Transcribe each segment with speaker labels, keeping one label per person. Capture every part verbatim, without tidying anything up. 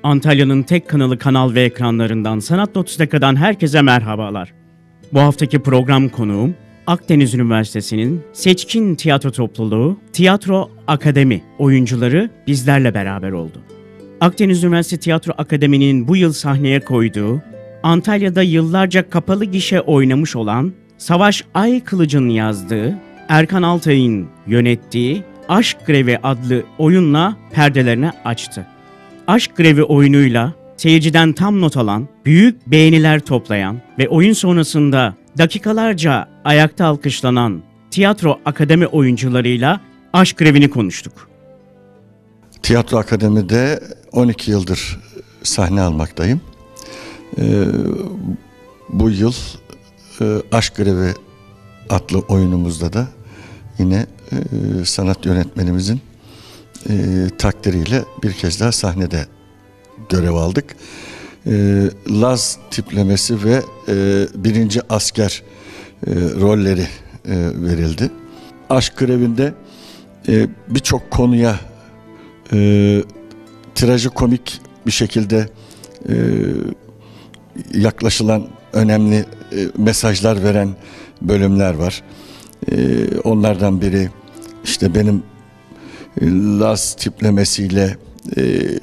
Speaker 1: Antalya'nın tek kanalı Kanal V ekranlarından Sanat Notistika'dan herkese merhabalar. Bu haftaki program konuğum Akdeniz Üniversitesi'nin seçkin tiyatro topluluğu Tiyatro Akademi oyuncuları bizlerle beraber oldu. Akdeniz Üniversitesi Tiyatro Akademi'nin bu yıl sahneye koyduğu, Antalya'da yıllarca kapalı gişe oynamış olan Savaş Aykılıç'ın yazdığı, Erkan Altay'ın yönettiği Aşk Grevi adlı oyunla perdelerini açtı. Aşk Grevi oyunuyla seyirciden tam not alan, büyük beğeniler toplayan ve oyun sonrasında dakikalarca ayakta alkışlanan Tiyatro Akademi oyuncularıyla Aşk Grevi'ni konuştuk.
Speaker 2: Tiyatro Akademi'de on iki yıldır sahne almaktayım. Ee, bu yıl e, Aşk Grevi adlı oyunumuzda da yine e, sanat yönetmenimizin e, takdiriyle bir kez daha sahnede görev aldık. E, Laz tiplemesi ve e, birinci asker e, rolleri e, verildi. Aşk Grevi'nde e, birçok konuya e, trajikomik bir şekilde e, yaklaşılan önemli e, mesajlar veren bölümler var. E, onlardan biri işte benim e, Laz tiplemesiyle e,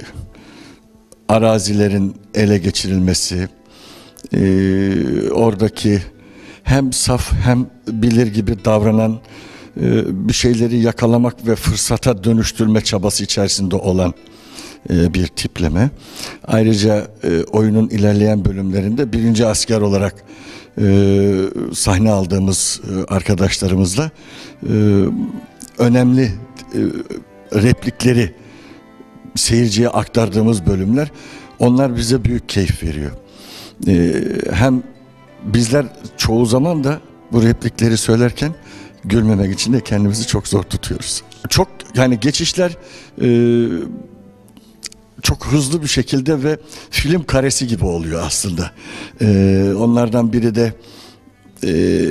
Speaker 2: arazilerin ele geçirilmesi, e, oradaki hem saf hem bilir gibi davranan, e, bir şeyleri yakalamak ve fırsata dönüştürme çabası içerisinde olan e, bir tipleme. Ayrıca e, oyunun ilerleyen bölümlerinde birinci asker olarak e, sahne aldığımız e, arkadaşlarımızla e, önemli e, replikleri seyirciye aktardığımız bölümler, onlar bize büyük keyif veriyor. Ee, hem bizler çoğu zaman da bu replikleri söylerken gülmemek için de kendimizi çok zor tutuyoruz. Çok yani geçişler e, çok hızlı bir şekilde ve film karesi gibi oluyor aslında. Ee, onlardan biri de e,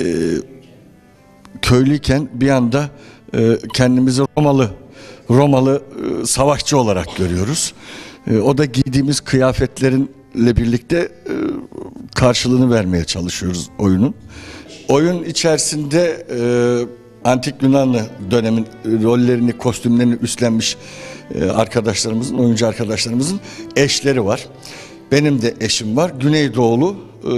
Speaker 2: köylüyken bir anda e, kendimizi Romalı Romalı e, savaşçı olarak görüyoruz. E, o da giydiğimiz kıyafetlerinle birlikte e, karşılığını vermeye çalışıyoruz oyunun. Oyun içerisinde e, Antik Yunanlı dönemin rollerini, kostümlerini üstlenmiş e, arkadaşlarımızın, oyuncu arkadaşlarımızın eşleri var. Benim de eşim var. Güneydoğulu e,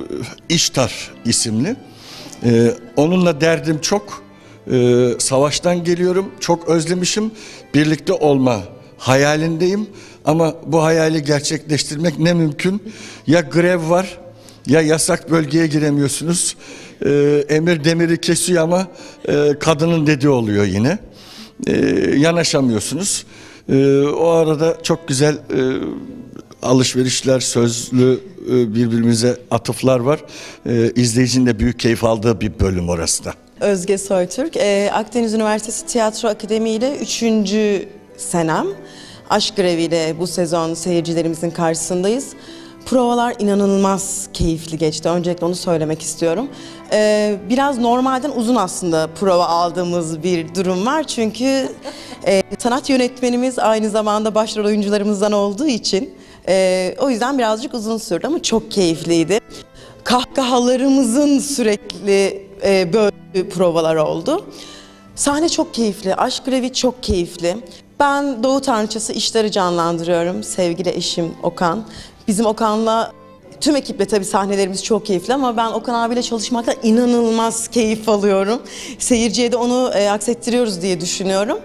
Speaker 2: İştar isimli. E, onunla derdim çok. Ee, savaştan geliyorum, çok özlemişim, birlikte olma hayalindeyim ama bu hayali gerçekleştirmek ne mümkün? Ya grev var, ya yasak bölgeye giremiyorsunuz, ee, emir demiri kesiyor ama e, kadının dediği oluyor yine, ee, yanaşamıyorsunuz. Ee, o arada çok güzel e, alışverişler, sözlü e, birbirimize atıflar var. Ee, izleyicinin de büyük keyif aldığı bir bölüm orası da.
Speaker 3: Özge Soytürk, ee, Akdeniz Üniversitesi Tiyatro Akademi ile üçüncü senem. Aşk Grevi ile bu sezon seyircilerimizin karşısındayız. Provalar inanılmaz keyifli geçti. Öncelikle onu söylemek istiyorum. Ee, biraz normalden uzun aslında prova aldığımız bir durum var. Çünkü e, sanat yönetmenimiz aynı zamanda başrol oyuncularımızdan olduğu için e, o yüzden birazcık uzun sürdü ama çok keyifliydi. Kahkahalarımızın sürekli e, böyle provalar oldu. Sahne çok keyifli, Aşk Grevi çok keyifli. Ben Doğu Tanrıçası İştar'ı canlandırıyorum, sevgili eşim Okan. Bizim Okan'la, tüm ekiple tabii sahnelerimiz çok keyifli ama ben Okan abiyle çalışmakta inanılmaz keyif alıyorum. Seyirciye de onu e, aksettiriyoruz diye düşünüyorum.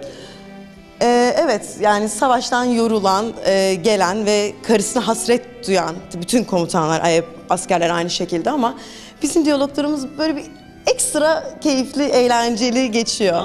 Speaker 3: Ee, evet, yani savaştan yorulan, e, gelen ve karısına hasret duyan bütün komutanlar, askerler aynı şekilde ama bizim diyaloglarımız böyle bir ekstra keyifli, eğlenceli geçiyor.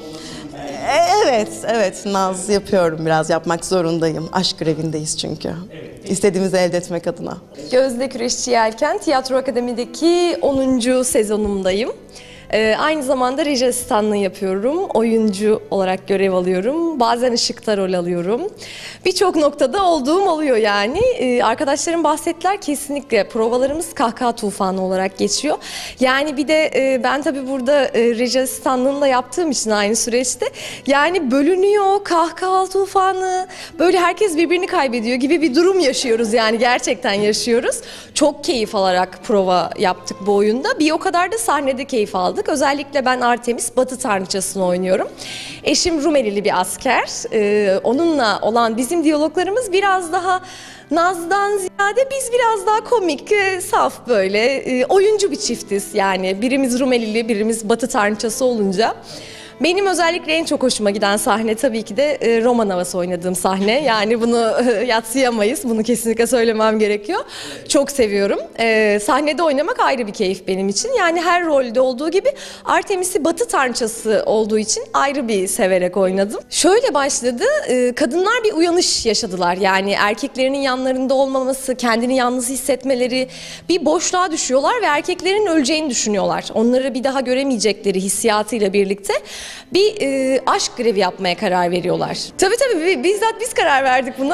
Speaker 3: Ee, evet, evet, naz yapıyorum, biraz yapmak zorundayım. Aşk grevindeyiz çünkü. İstediğimizi elde etmek adına.
Speaker 4: Gözde Küreşçi Yelken, Tiyatro Akademi'deki onuncu sezonumdayım. Ee, aynı zamanda reji asistanlığı yapıyorum. Oyuncu olarak görev alıyorum. Bazen ışıkta rol alıyorum. Birçok noktada olduğum oluyor yani. Ee, arkadaşlarım bahsettiler, kesinlikle provalarımız kahkaha tufanı olarak geçiyor. Yani bir de e, ben tabii burada e, reji asistanlığını da yaptığım için aynı süreçte yani bölünüyor, kahkaha tufanı, böyle herkes birbirini kaybediyor gibi bir durum yaşıyoruz yani, gerçekten yaşıyoruz. Çok keyif alarak prova yaptık bu oyunda. Bir o kadar da sahnede keyif aldık. Özellikle ben Artemis, Batı Tanrıçası'nı oynuyorum. Eşim Rumelili bir asker. Ee, onunla olan bizim diyaloglarımız biraz daha nazdan ziyade biz biraz daha komik, e, saf böyle e, oyuncu bir çiftiz yani. Birimiz Rumelili, birimiz Batı Tanrıçası olunca. Benim özellikle en çok hoşuma giden sahne tabii ki de e, roman havası oynadığım sahne. Yani bunu e, yadsıyamayız. Bunu kesinlikle söylemem gerekiyor. Çok seviyorum. E, sahnede oynamak ayrı bir keyif benim için. Yani her rolde olduğu gibi Artemis'i Batı Tanrıçası olduğu için ayrı bir severek oynadım. Şöyle başladı. E, kadınlar bir uyanış yaşadılar. Yani erkeklerinin yanlarında olmaması, kendini yalnız hissetmeleri, bir boşluğa düşüyorlar ve erkeklerin öleceğini düşünüyorlar. Onları bir daha göremeyecekleri hissiyatıyla birlikte bir e, aşk grevi yapmaya karar veriyorlar. Tabii tabii bizzat biz karar verdik buna.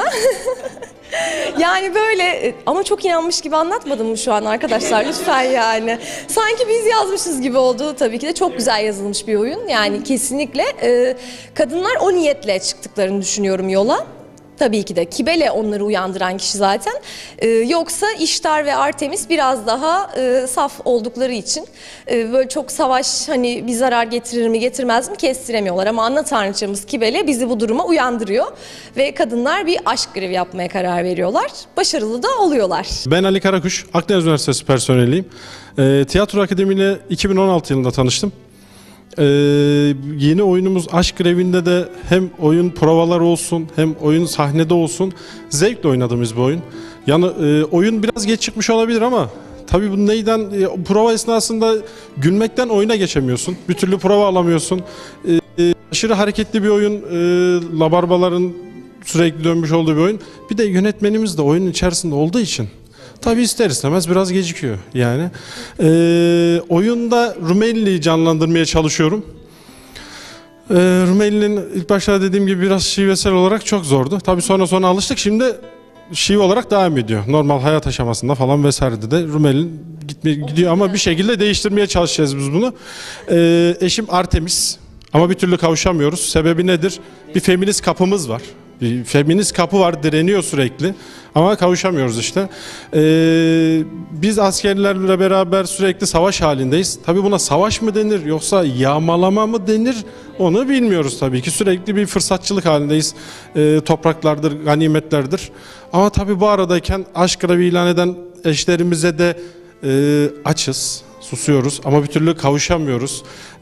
Speaker 4: Yani böyle, ama çok inanmış gibi anlatmadım mı şu an arkadaşlar, lütfen yani. Sanki biz yazmışız gibi oldu. Tabii ki de çok güzel yazılmış bir oyun. Yani kesinlikle e, kadınlar o niyetle çıktıklarını düşünüyorum yola. Tabii ki de Kibele onları uyandıran kişi zaten. Ee, yoksa İştar ve Artemis biraz daha e, saf oldukları için e, böyle çok savaş hani bir zarar getirir mi getirmez mi kestiremiyorlar. Ama ana tanrıçamız Kibele bizi bu duruma uyandırıyor ve kadınlar bir aşk grevi yapmaya karar veriyorlar. Başarılı da oluyorlar.
Speaker 5: Ben Ali Karakuş, Akdeniz Üniversitesi personeliyim. E, Tiyatro Akademi ile iki bin on altı yılında tanıştım. Ee, yeni oyunumuz Aşk Grevi'nde de hem oyun provalar olsun hem oyun sahnede olsun zevkle oynadığımız bir oyun. Yani e, oyun biraz geç çıkmış olabilir ama tabii bu neyden e, prova esnasında gülmekten oyuna geçemiyorsun. Bir türlü prova alamıyorsun. E, e, aşırı hareketli bir oyun, e, labarbaların sürekli dönmüş olduğu bir oyun. Bir de yönetmenimiz de oyunun içerisinde olduğu için tabii ister istemez biraz gecikiyor yani. Ee, oyunda Rumeli'yi canlandırmaya çalışıyorum. Ee, Rumeli'nin ilk başta dediğim gibi biraz şivesel olarak çok zordu. Tabii sonra sonra alıştık. Şimdi şive olarak devam ediyor. Normal hayat aşamasında falan vesairede de Rumeli gidiyor ama bir şekilde değiştirmeye çalışacağız biz bunu. Ee, eşim Artemis ama bir türlü kavuşamıyoruz. Sebebi nedir? Bir feminist kapımız var. Bir feminist kapı var, direniyor sürekli ama kavuşamıyoruz işte. Ee, biz askerlerle beraber sürekli savaş halindeyiz. Tabii buna savaş mı denir yoksa yağmalama mı denir onu bilmiyoruz tabii ki. Sürekli bir fırsatçılık halindeyiz. Ee, topraklardır, ganimetlerdir. Ama tabii bu aradayken aşk grevi ilan eden eşlerimize de e, açız, susuyoruz ama bir türlü kavuşamıyoruz.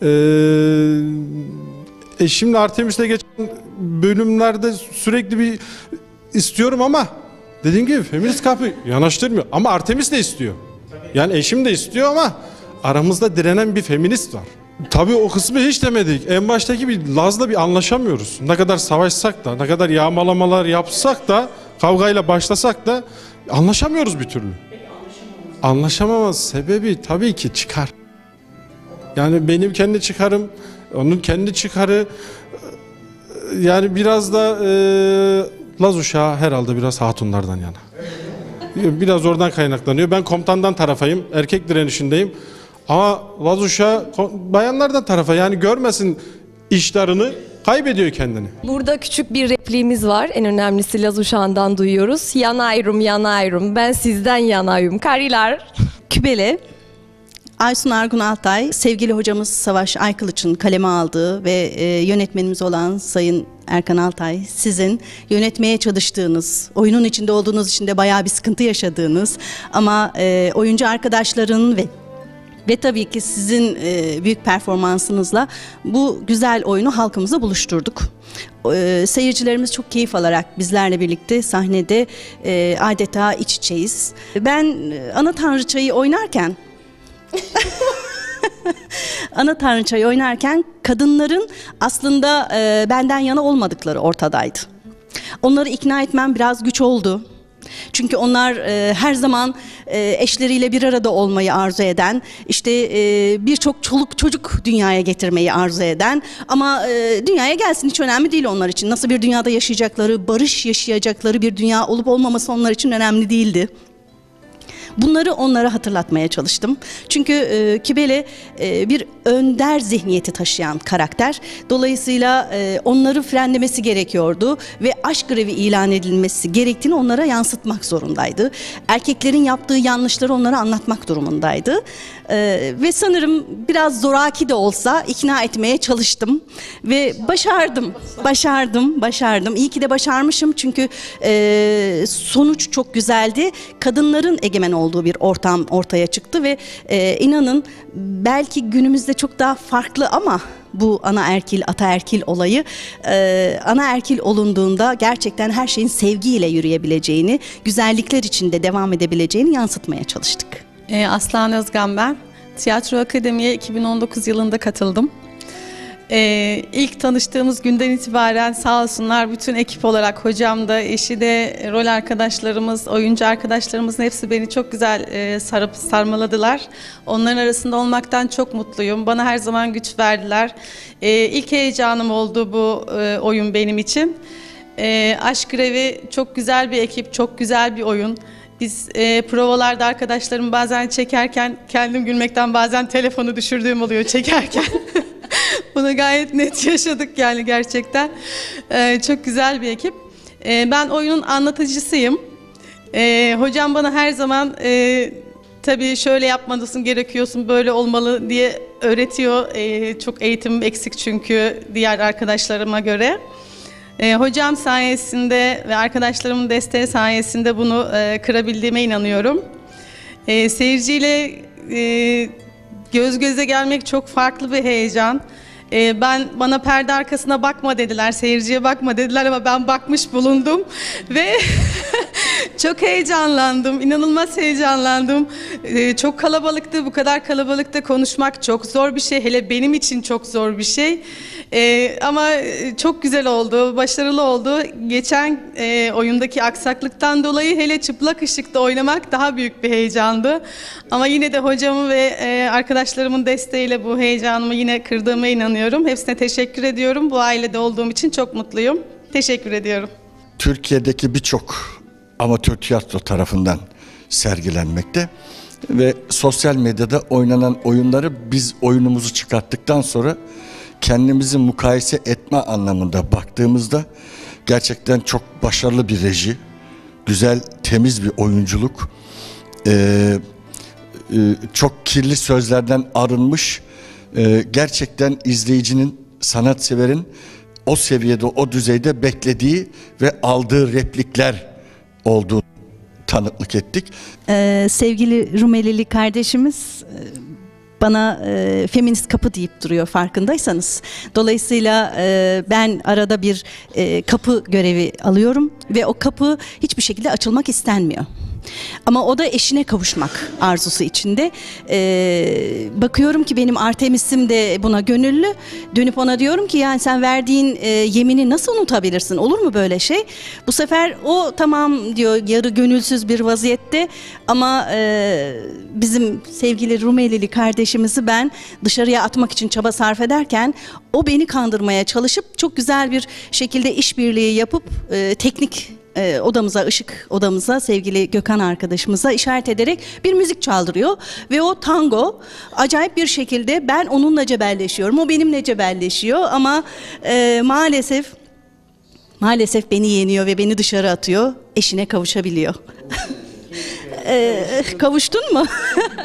Speaker 5: Eee Eşimle Artemis'le geçen bölümlerde sürekli bir istiyorum ama dediğim gibi feminist kapı yanaştırmıyor. Ama Artemis de istiyor. Yani eşim de istiyor ama aramızda direnen bir feminist var. Tabii o kısmı hiç demedik. En baştaki bir Laz'la bir anlaşamıyoruz. Ne kadar savaşsak da, ne kadar yağmalamalar yapsak da, kavgayla başlasak da anlaşamıyoruz bir türlü. Anlaşamamaz sebebi tabii ki çıkar. Yani benim kendi çıkarım, onun kendi çıkarı, yani biraz da e, Laz uşağı herhalde biraz hatunlardan yana. Biraz oradan kaynaklanıyor. Ben komutandan tarafayım, erkek direnişindeyim. Ama Laz uşağı bayanlardan tarafa, yani görmesin işlerini, kaybediyor kendini.
Speaker 4: Burada küçük bir repliğimiz var. En önemlisi Laz uşağından duyuyoruz. Yanayrum yanayrum, ben sizden yanayım. Kariler.
Speaker 6: Kibele, Aysun Argun Altay, sevgili hocamız Savaş Aykılıç'ın kaleme aldığı ve e, yönetmenimiz olan Sayın Erkan Altay, sizin yönetmeye çalıştığınız, oyunun içinde olduğunuz için de bayağı bir sıkıntı yaşadığınız ama e, oyuncu arkadaşların ve ve tabii ki sizin e, büyük performansınızla bu güzel oyunu halkımıza buluşturduk. E, seyircilerimiz çok keyif alarak bizlerle birlikte sahnede e, adeta iç içeyiz. Ben e, ana tanrıçayı oynarken ana tanrıçayı oynarken kadınların aslında e, benden yana olmadıkları ortadaydı. Onları ikna etmem biraz güç oldu. Çünkü onlar e, her zaman e, eşleriyle bir arada olmayı arzu eden, işte e, birçok çoluk çocuk dünyaya getirmeyi arzu eden ama e, dünyaya gelsin hiç önemli değil onlar için. Nasıl bir dünyada yaşayacakları, barış yaşayacakları bir dünya olup olmaması onlar için önemli değildi. Bunları onlara hatırlatmaya çalıştım. Çünkü e, Kibele e, bir önder zihniyeti taşıyan karakter. Dolayısıyla e, onları frenlemesi gerekiyordu ve aşk grevi ilan edilmesi gerektiğini onlara yansıtmak zorundaydı. Erkeklerin yaptığı yanlışları onlara anlatmak durumundaydı. E, ve sanırım biraz zoraki de olsa ikna etmeye çalıştım ve başardım. Başardım, başardım. İyi ki de başarmışım çünkü e, sonuç çok güzeldi. Kadınların egemen olduğu bir ortam ortaya çıktı ve e, inanın belki günümüzde çok daha farklı ama bu anaerkil, ataerkil olayı e, anaerkil olunduğunda gerçekten her şeyin sevgiyle yürüyebileceğini, güzellikler içinde devam edebileceğini yansıtmaya çalıştık.
Speaker 7: E, Aslan Özgen ben. Tiyatro Akademi'ye iki bin on dokuz yılında katıldım. Ee, ilk tanıştığımız günden itibaren sağ olsunlar bütün ekip olarak hocam da, eşi de, rol arkadaşlarımız, oyuncu arkadaşlarımızın hepsi beni çok güzel e, sarıp sarmaladılar. Onların arasında olmaktan çok mutluyum. Bana her zaman güç verdiler. Ee, ilk heyecanım oldu bu e, oyun benim için. E, Aşk Grevi çok güzel bir ekip, çok güzel bir oyun. Biz e, provalarda arkadaşlarım bazen çekerken kendim gülmekten bazen telefonu düşürdüğüm oluyor çekerken. Bunu gayet net yaşadık yani gerçekten. Ee, çok güzel bir ekip. Ee, ben oyunun anlatıcısıyım. Ee, hocam bana her zaman e, tabii şöyle yapmalısın, gerekiyorsun, böyle olmalı diye öğretiyor. Ee, çok eğitimim eksik çünkü diğer arkadaşlarıma göre. Ee, hocam sayesinde ve arkadaşlarımın desteği sayesinde bunu e, kırabildiğime inanıyorum. Ee, seyirciyle e, göz göze gelmek çok farklı bir heyecan. Ee, ben bana perde arkasına bakma dediler, seyirciye bakma dediler ama ben bakmış bulundum ve çok heyecanlandım, inanılmaz heyecanlandım. Ee, çok kalabalıktı, bu kadar kalabalıkta konuşmak çok zor bir şey, hele benim için çok zor bir şey. Ee, ama çok güzel oldu, başarılı oldu. Geçen e, oyundaki aksaklıktan dolayı hele çıplak ışıkta oynamak daha büyük bir heyecandı. Ama yine de hocamın ve e, arkadaşlarımın desteğiyle bu heyecanımı yine kırdığıma inanıyorum. Hepsine teşekkür ediyorum. Bu ailede olduğum için çok mutluyum. Teşekkür ediyorum.
Speaker 2: Türkiye'deki birçok amatör tiyatro tarafından sergilenmekte ve sosyal medyada oynanan oyunları biz oyunumuzu çıkarttıktan sonra kendimizi mukayese etme anlamında baktığımızda gerçekten çok başarılı bir reji, güzel, temiz bir oyunculuk, e, e, çok kirli sözlerden arınmış, e, gerçekten izleyicinin, sanatseverin o seviyede, o düzeyde beklediği ve aldığı replikler olduğunu tanıklık ettik.
Speaker 6: Ee, sevgili Rumelili kardeşimiz bana e, feminist kapı deyip duruyor farkındaysanız. Dolayısıyla e, ben arada bir e, kapı görevi alıyorum ve o kapı hiçbir şekilde açılmak istenmiyor. Ama o da eşine kavuşmak arzusu içinde. Ee, bakıyorum ki benim Artemis'im de buna gönüllü. Dönüp ona diyorum ki yani sen verdiğin e, yemini nasıl unutabilirsin? Olur mu böyle şey? Bu sefer o tamam diyor, yarı gönülsüz bir vaziyette ama e, bizim sevgili Rumelili kardeşimizi ben dışarıya atmak için çaba sarf ederken o beni kandırmaya çalışıp çok güzel bir şekilde işbirliği yapıp e, teknik E, odamıza, ışık odamıza sevgili Gökhan arkadaşımıza işaret ederek bir müzik çaldırıyor ve o tango acayip bir şekilde ben onunla cebelleşiyorum, o benimle cebelleşiyor ama e, maalesef maalesef beni yeniyor ve beni dışarı atıyor, eşine kavuşabiliyor. e, kavuştun mu?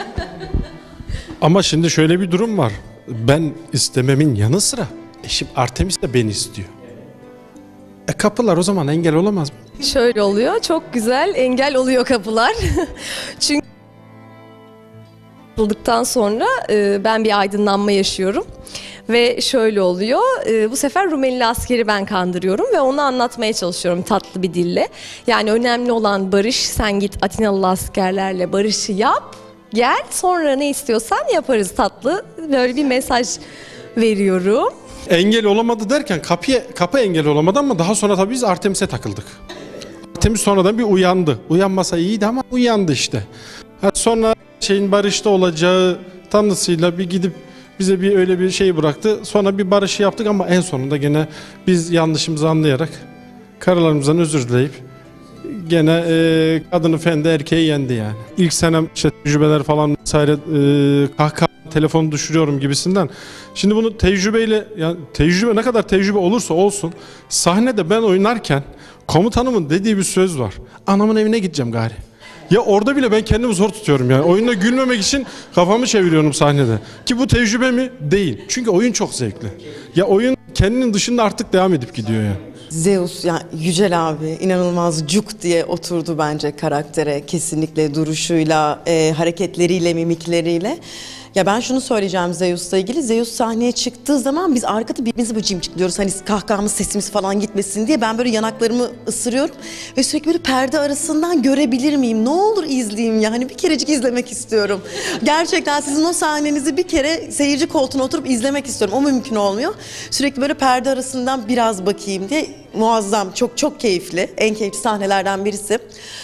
Speaker 5: Ama şimdi şöyle bir durum var. Ben istememin yanı sıra eşim Artemis de beni istiyor. E kapılar o zaman engel olamaz mı?
Speaker 4: Şöyle oluyor, çok güzel engel oluyor kapılar. Çünkü yapıldıktan sonra e, ben bir aydınlanma yaşıyorum. Ve şöyle oluyor, e, bu sefer Rumeli askeri ben kandırıyorum ve onu anlatmaya çalışıyorum tatlı bir dille. Yani önemli olan barış, sen git Atinalı askerlerle barışı yap, gel sonra ne istiyorsan yaparız tatlı. Böyle bir mesaj veriyorum.
Speaker 5: Engel olamadı derken kapıya, kapı engel olamadı ama daha sonra tabii biz Artemis'e takıldık. Artemis sonradan bir uyandı. Uyanmasa iyiydi ama uyandı işte. Ha, sonra şeyin barışta olacağı tanısıyla bir gidip bize bir öyle bir şey bıraktı. Sonra bir barışı yaptık ama en sonunda gene biz yanlışımızı anlayarak karılarımızdan özür dileyip gene e, kadını fendi erkeği yendi yani. İlk senem işte tecrübeler falan vesaire e, kahkaha telefonu düşürüyorum gibisinden. Şimdi bunu tecrübeyle, yani tecrübe ne kadar tecrübe olursa olsun sahnede ben oynarken komutanımın dediği bir söz var. Anamın evine gideceğim gari. Ya orada bile ben kendimi zor tutuyorum yani. Oyunda gülmemek için kafamı çeviriyorum sahnede. Ki bu tecrübe mi? Değil. Çünkü oyun çok zevkli. Ya oyun kendinin dışında artık devam edip gidiyor yani.
Speaker 3: Zeus, yani Yücel abi inanılmaz cuk diye oturdu bence karaktere, kesinlikle duruşuyla, e, hareketleriyle, mimikleriyle. Ya ben şunu söyleyeceğim Zeus'la ilgili. Zeus sahneye çıktığı zaman biz arkada birbirimizi böyle cimcikliyoruz. Hani kahkahamız, sesimiz falan gitmesin diye. Ben böyle yanaklarımı ısırıyorum ve sürekli böyle perde arasından görebilir miyim? Ne olur izleyeyim ya. Hani bir kerecik izlemek istiyorum. Gerçekten sizin o sahnenizi bir kere seyirci koltuğuna oturup izlemek istiyorum. O mümkün olmuyor. Sürekli böyle perde arasından biraz bakayım diye. Muazzam, çok çok keyifli. En keyifli sahnelerden birisi.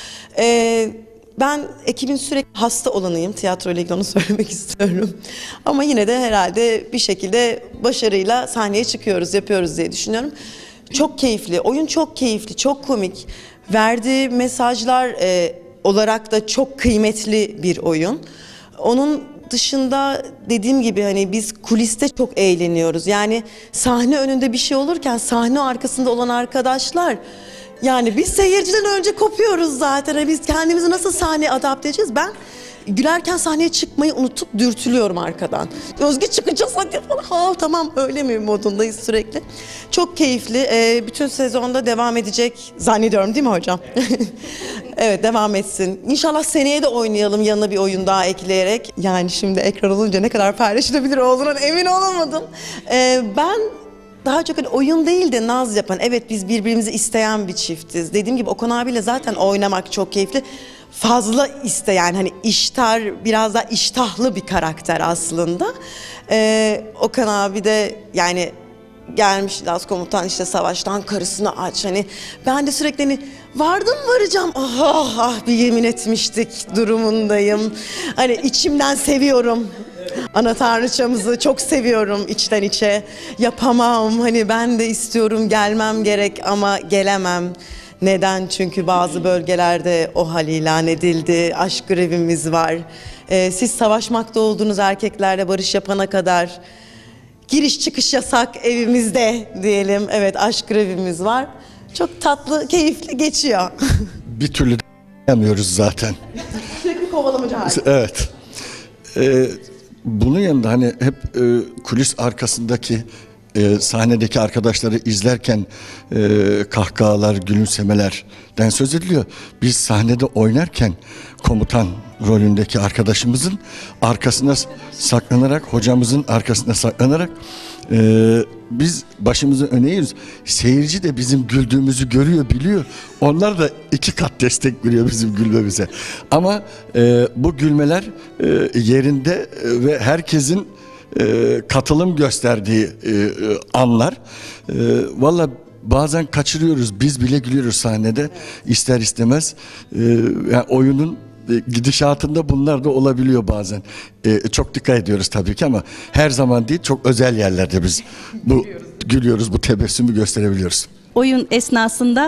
Speaker 3: Ee, Ben ekibin sürekli hasta olanıyım. Tiyatro ile ilgili onu söylemek istiyorum. Ama yine de herhalde bir şekilde başarıyla sahneye çıkıyoruz, yapıyoruz diye düşünüyorum. Çok keyifli, oyun çok keyifli, çok komik. Verdiği mesajlar e, olarak da çok kıymetli bir oyun. Onun dışında dediğim gibi hani biz kuliste çok eğleniyoruz. Yani sahne önünde bir şey olurken sahne arkasında olan arkadaşlar... Yani biz seyirciden önce kopuyoruz zaten. Yani biz kendimizi nasıl sahneye adapte edeceğiz? Ben gülerken sahneye çıkmayı unutup dürtülüyorum arkadan. Özge çıkacağız hadi falan. Ha, tamam öyle mi modundayız sürekli. Çok keyifli. Ee, bütün sezonda devam edecek zannediyorum değil mi hocam? Evet, devam etsin. İnşallah seneye de oynayalım yanına bir oyun daha ekleyerek. Yani şimdi ekran olunca ne kadar paylaşılabilir olduğundan emin olamadım. Ee, ben... Daha çok hani oyun değil de naz yapan, evet biz birbirimizi isteyen bir çiftiz. Dediğim gibi Okan abiyle zaten oynamak çok keyifli. Fazla isteyen, hani iştar, biraz daha iştahlı bir karakter aslında. Ee, Okan abi de yani gelmiş Laz komutan işte savaştan karısını aç. Hani ben de sürekli hani vardım varacağım, ah ah ah bir yemin etmiştik durumundayım. Hani içimden seviyorum. Ana tanrıçamızı çok seviyorum içten içe. Yapamam, hani ben de istiyorum, gelmem gerek ama gelemem. Neden? Çünkü bazı bölgelerde o hal ilan edildi. Aşk grevimiz var. Ee, siz savaşmakta olduğunuz erkeklerle barış yapana kadar giriş çıkış yasak evimizde diyelim. Evet, aşk grevimiz var. Çok tatlı, keyifli geçiyor.
Speaker 2: Bir türlü yapamıyoruz zaten.
Speaker 3: Sürekli kovalamacı hali.
Speaker 2: Evet. Ee, bunun yanında hani hep e, kulis arkasındaki e, sahnedeki arkadaşları izlerken e, kahkahalar, gülümsemelerden söz ediliyor. Biz sahnede oynarken komutan rolündeki arkadaşımızın arkasına saklanarak, hocamızın arkasına saklanarak e, biz başımızı öne eğiyoruz. Seyirci de bizim güldüğümüzü görüyor, biliyor. Onlar da iki kat destek veriyor bizim gülmemize. Ama e, bu gülmeler e, yerinde e, ve herkesin e, katılım gösterdiği e, anlar. E, Valla bazen kaçırıyoruz, biz bile gülüyoruz sahnede ister istemez. E, yani oyunun gidişatında bunlar da olabiliyor bazen. Ee, çok dikkat ediyoruz tabii ki ama her zaman değil, çok özel yerlerde biz bu gülüyoruz, gülüyoruz bu tebessümü gösterebiliyoruz.
Speaker 6: Oyun esnasında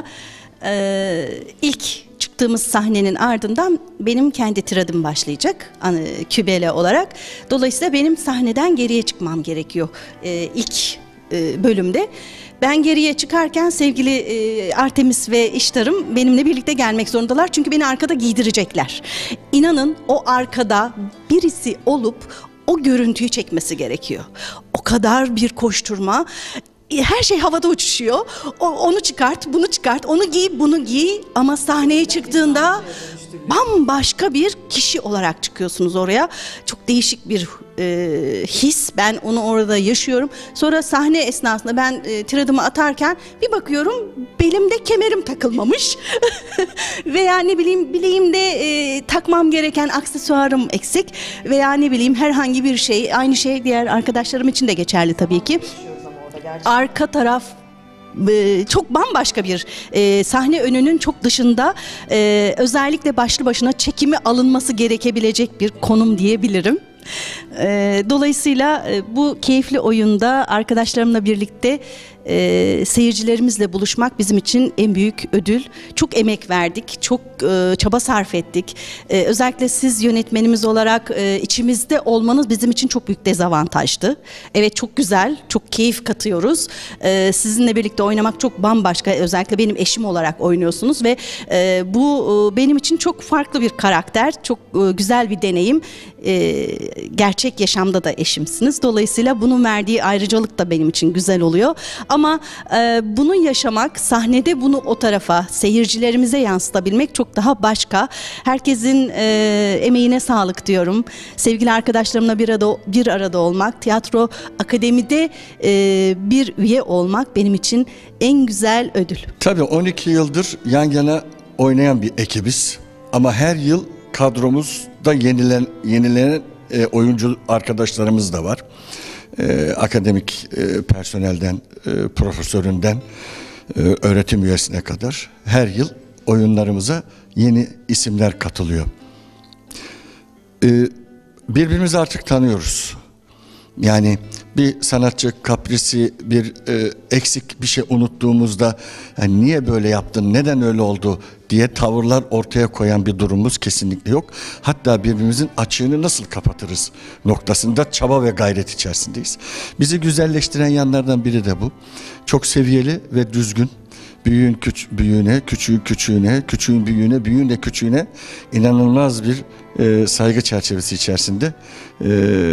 Speaker 6: e, ilk çıktığımız sahnenin ardından benim kendi tiradım başlayacak kübele olarak. Dolayısıyla benim sahneden geriye çıkmam gerekiyor e, ilk e, bölümde. Ben geriye çıkarken sevgili e, Artemis ve İştar'ım benimle birlikte gelmek zorundalar. Çünkü beni arkada giydirecekler. İnanın o arkada birisi olup o görüntüyü çekmesi gerekiyor. O kadar bir koşturma. Her şey havada uçuşuyor. O, onu çıkart, bunu çıkart, onu giy, bunu giy. Ama sahneye çıktığında bambaşka bir kişi olarak çıkıyorsunuz oraya. Çok değişik bir e, his. Ben onu orada yaşıyorum. Sonra sahne esnasında ben e, tiradımı atarken bir bakıyorum belimde kemerim takılmamış. Veya ne bileyim bileğimde e, takmam gereken aksesuarım eksik. Veya ne bileyim herhangi bir şey. Aynı şey diğer arkadaşlarım için de geçerli tabii ki. Arka taraf e, çok bambaşka bir e, sahne önünün çok dışında, e, özellikle başlı başına çekimi alınması gerekebilecek bir konum diyebilirim. E, dolayısıyla e, bu keyifli oyunda arkadaşlarımla birlikte e, seyircilerimizle buluşmak bizim için en büyük ödül. Çok emek verdik, çok e, çaba sarf ettik. E, özellikle siz yönetmenimiz olarak e, içimizde olmanız bizim için çok büyük dezavantajdı. Evet, çok güzel, çok keyif katıyoruz. E, sizinle birlikte oynamak çok bambaşka. Özellikle benim eşim olarak oynuyorsunuz ve e, bu e, benim için çok farklı bir karakter, çok e, güzel bir deneyim. E, gerçek yaşamda da eşimsiniz. Dolayısıyla bunun verdiği ayrıcalık da benim için güzel oluyor. Ama e, bunu yaşamak, sahnede bunu o tarafa, seyircilerimize yansıtabilmek çok daha başka. Herkesin e, emeğine sağlık diyorum. Sevgili arkadaşlarımla bir arada, bir arada olmak, tiyatro akademide e, bir üye olmak benim için en güzel ödül.
Speaker 2: Tabii on iki yıldır yan yana oynayan bir ekibiz. Ama her yıl kadromuzda yenilen, yenilenen e, oyuncu arkadaşlarımız da var. E, akademik e, personelden, e, profesöründen, e, öğretim üyesine kadar her yıl oyunlarımıza yeni isimler katılıyor. E, birbirimizi artık tanıyoruz. Yani bir sanatçı kaprisi, bir e, eksik bir şey unuttuğumuzda yani niye böyle yaptın, neden öyle oldu diye tavırlar ortaya koyan bir durumumuz kesinlikle yok. Hatta birbirimizin açığını nasıl kapatırız noktasında çaba ve gayret içerisindeyiz. Bizi güzelleştiren yanlardan biri de bu. Çok seviyeli ve düzgün. Büyüğün küç büyüğüne, küçüğün küçüğüne, küçüğün büyüğüne, büyüğün de küçüğüne inanılmaz bir e, saygı çerçevesi içerisinde e,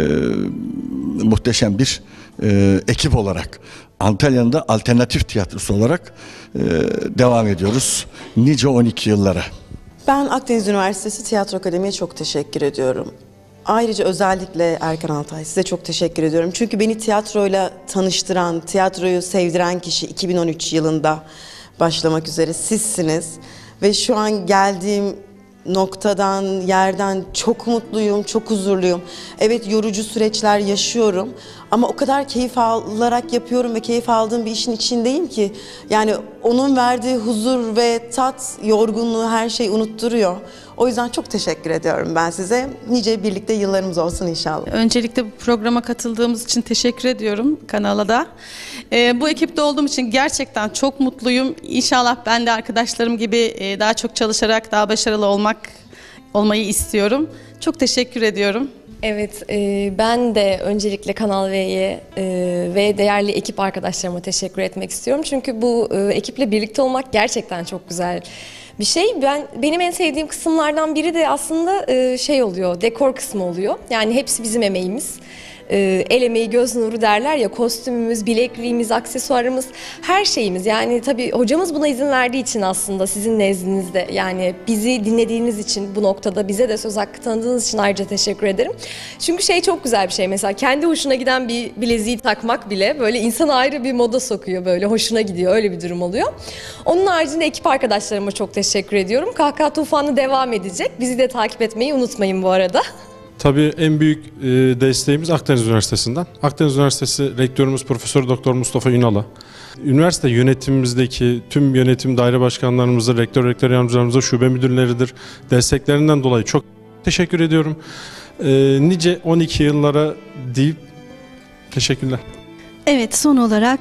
Speaker 2: muhteşem bir e, ekip olarak Antalya'nın da alternatif tiyatrosu olarak e, devam ediyoruz nice on iki yıllara.
Speaker 3: Ben Akdeniz Üniversitesi Tiyatro Akademi'ye çok teşekkür ediyorum. Ayrıca özellikle Erkan Altay, size çok teşekkür ediyorum. Çünkü beni tiyatroyla tanıştıran, tiyatroyu sevdiren kişi iki bin on üç yılında başlamak üzere sizsiniz. Ve şu an geldiğim noktadan, yerden çok mutluyum, çok huzurluyum. Evet, yorucu süreçler yaşıyorum ama o kadar keyif alarak yapıyorum ve keyif aldığım bir işin içindeyim ki yani onun verdiği huzur ve tat, yorgunluğu, her şeyi unutturuyor. O yüzden çok teşekkür ediyorum ben size. Nice birlikte yıllarımız olsun inşallah.
Speaker 7: Öncelikle bu programa katıldığımız için teşekkür ediyorum kanala da. Ee, bu ekipte olduğum için gerçekten çok mutluyum. İnşallah ben de arkadaşlarım gibi e, daha çok çalışarak daha başarılı olmak olmayı istiyorum. Çok teşekkür ediyorum.
Speaker 4: Evet, e, ben de öncelikle Kanal V'ye e, ve değerli ekip arkadaşlarıma teşekkür etmek istiyorum. Çünkü bu e, ekiple birlikte olmak gerçekten çok güzel bir şey. Ben benim en sevdiğim kısımlardan biri de aslında e, şey oluyor, dekor kısmı oluyor. Yani hepsi bizim emeğimiz. E, el emeği göz nuru derler ya, kostümümüz, bilekliğimiz, aksesuarımız, her şeyimiz. Yani tabii hocamız buna izin verdiği için aslında sizin nezdinizde, yani bizi dinlediğiniz için bu noktada bize de söz hakkı tanıdığınız için ayrıca teşekkür ederim. Çünkü şey çok güzel bir şey, mesela kendi hoşuna giden bir bileziği takmak bile böyle insanı ayrı bir moda sokuyor, böyle hoşuna gidiyor, öyle bir durum oluyor. Onun haricinde ekip arkadaşlarıma çok teşekkür ediyorum. Kahkaha Tufanı devam edecek. Bizi de takip etmeyi unutmayın bu arada.
Speaker 5: Tabii en büyük e, desteğimiz Akdeniz Üniversitesi'nden. Akdeniz Üniversitesi Rektörümüz Profesör Doktor Mustafa Ünal'a, üniversite yönetimimizdeki tüm yönetim daire başkanlarımıza, rektör, rektör yardımcılarımıza, şube müdürleridir, desteklerinden dolayı çok teşekkür ediyorum. E, nice on iki yıllara deyip teşekkürler.
Speaker 6: Evet, son olarak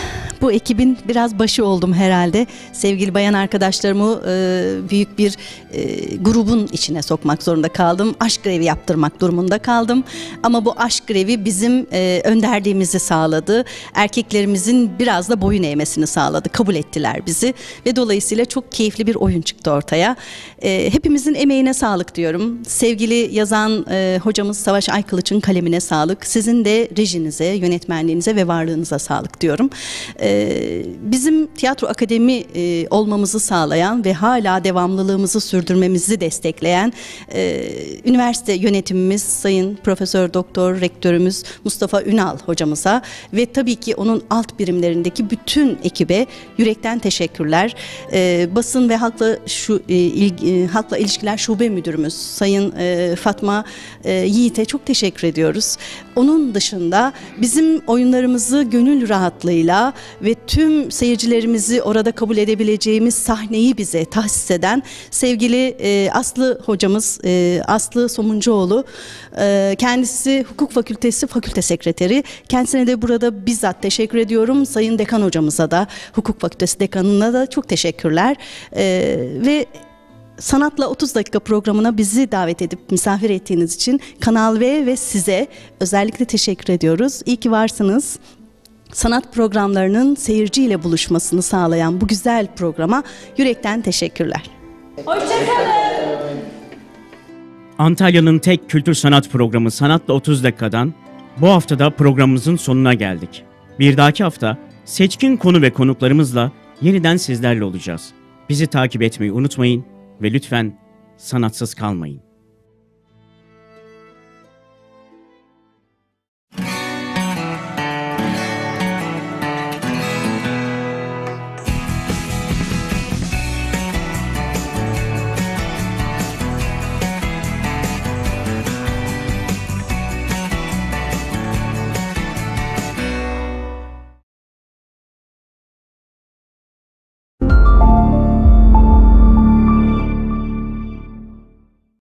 Speaker 6: bu ekibin biraz başı oldum herhalde. Sevgili bayan arkadaşlarımı e, büyük bir e, grubun içine sokmak zorunda kaldım. Aşk grevi yaptırmak durumunda kaldım. Ama bu aşk grevi bizim e, önderliğimizi sağladı. Erkeklerimizin biraz da boyun eğmesini sağladı. Kabul ettiler bizi ve dolayısıyla çok keyifli bir oyun çıktı ortaya. E, hepimizin emeğine sağlık diyorum. Sevgili yazan e, hocamız Savaş Aykılıç'ın kalemine sağlık. Sizin de rejinize, yönetmenliğinize ve varlığınıza sağlık diyorum. E, Bizim tiyatro akademi e, olmamızı sağlayan ve hala devamlılığımızı sürdürmemizi destekleyen e, üniversite yönetimimiz Sayın Profesör Doktor Rektörümüz Mustafa Ünal hocamıza ve tabii ki onun alt birimlerindeki bütün ekibe yürekten teşekkürler. E, basın ve halkla şu e, il, e, halkla ilişkiler şube müdürümüz Sayın e, Fatma e, Yiğit'e çok teşekkür ediyoruz. Onun dışında bizim oyunlarımızı gönül rahatlığıyla ve tüm seyircilerimizi orada kabul edebileceğimiz sahneyi bize tahsis eden sevgili e, Aslı hocamız, e, Aslı Somuncuoğlu, e, kendisi Hukuk Fakültesi Fakülte Sekreteri. Kendisine de burada bizzat teşekkür ediyorum. Sayın Dekan hocamıza da, Hukuk Fakültesi Dekanı'na da çok teşekkürler. E, ve Sanatla otuz dakika programına bizi davet edip misafir ettiğiniz için Kanal V ve size özellikle teşekkür ediyoruz. İyi ki varsınız. Sanat programlarının seyirciyle buluşmasını sağlayan bu güzel programa yürekten teşekkürler.
Speaker 1: Antalya'nın tek kültür sanat programı Sanatla otuz dakikadan bu haftada programımızın sonuna geldik. Bir dahaki hafta seçkin konu ve konuklarımızla yeniden sizlerle olacağız. Bizi takip etmeyi unutmayın ve lütfen sanatsız kalmayın.